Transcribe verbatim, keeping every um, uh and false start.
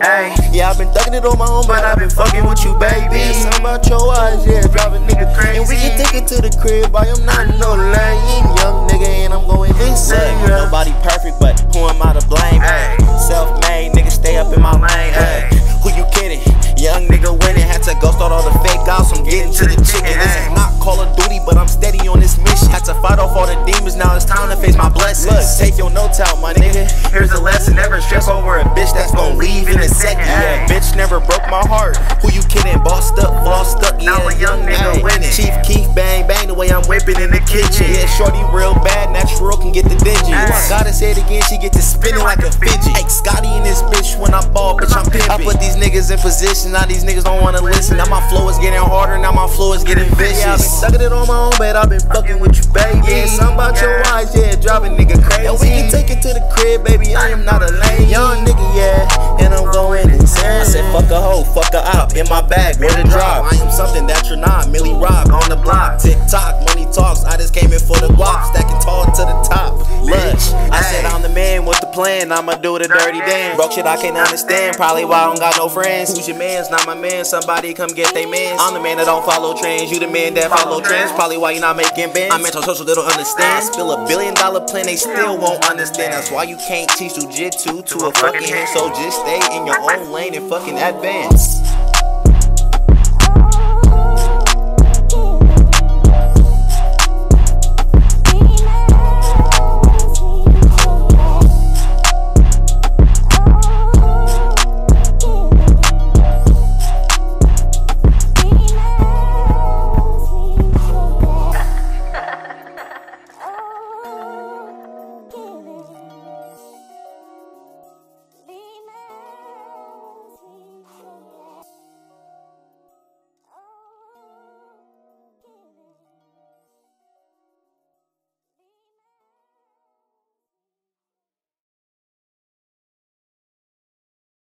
Ay, yeah, I've been thugging it on my own, but I've been fucking with you, baby. Something about your eyes, yeah, drive a nigga crazy. And we can take it to the crib, boy, I'm not no lame. Young nigga, and I'm going insane. Look, nobody perfect, but who am I to blame? Ay, self-made, nigga, stay up in my lane. Ay, who you kidding? Young nigga winning, had to go start all the fake outs. I'm getting to the chicken. This is not Call of Duty, but I'm steady on this mission. Had to fight off all the demons, now it's time to face my blessings. Look, take your notes out, my nigga. Here's a lesson, never stress over a bitch that's gon' leave in a second. Yeah, bitch never broke my heart. Who you kidding? Bossed up, flossed up, yeah. Now a young nigga winning. Chief Keef, bang, bang, the way I'm whipping in the kitchen. Yeah, shorty real bad, natural can get the dingy. I gotta say it again, she get to spinning like a fidget. Hey, Scotty in this bitch, when I ball, bitch, I'm pimping. I put these niggas in position, now these niggas don't wanna listen. Now my flow is getting harder, now my flow is getting vicious. Yeah, I've been sucking it on my own, but I've been fucking with you, baby. Yeah, something about your eyes, yeah, drive a nigga crazy. And we can take it to the crib, baby, I am not a lame young nigga, yeah, and I'm going insane. I said fuck a hoe, fuck her out, in my bag, where to drop. I am something that you're not, Millie Rock on the block. Tick tock, money talks, I just came in for the guap, stacking tall to the top. Look, I said I'm the man with the plan, I'ma do the dirty dance. Broke shit I can't understand, probably why I don't got no friends. Who's your man's not my man, somebody come get they mans. I'm the man that don't follow trends, you the man that follow trends. Probably why you not making bands. I'm anti-social, they don't understand. Spill a billion dollar plan, they still won't understand. That's why you can't teach jujitsu to a fucking hand. So just stay in your own lane and fucking advance.